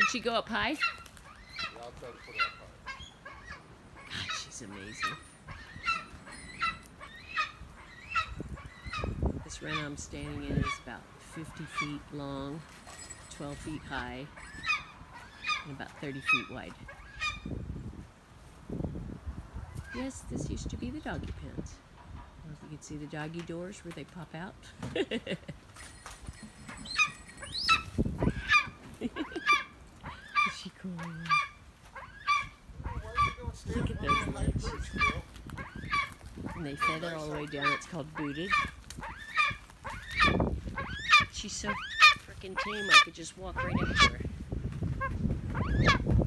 she go up high? Yeah, I'll try to put her up high. God, she's amazing. This run I'm standing in is about 50 feet long, 12 feet high, and about 30 feet wide. Yes, this used to be the doggy pens. I don't know if you can see the doggy doors where they pop out. Is she cool? Look at those legs. And they feather all the way down. It's called booted. She's so freaking tame, I could just walk right up to her. You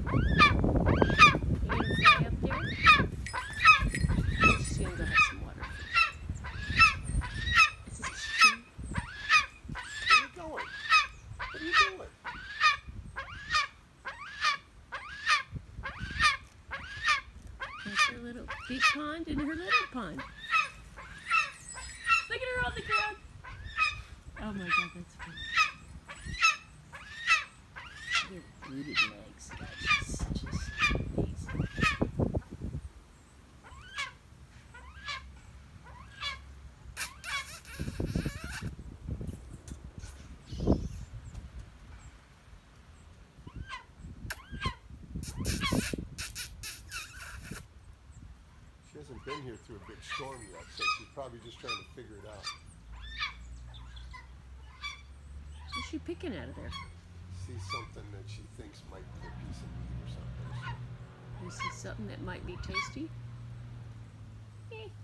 gonna fly up there? She's gonna go have some water. Is this true? Where are you going? What are you doing? That's her little big pond and her little pond. Look at her on the ground. Oh my God, that's funny. Look at her booted legs. She's just amazing. She hasn't been here through a big storm yet, so she's probably just trying to figure it out. What's she picking out of there? See something that she thinks might be a piece of meat or something. You see something that might be tasty? Eh.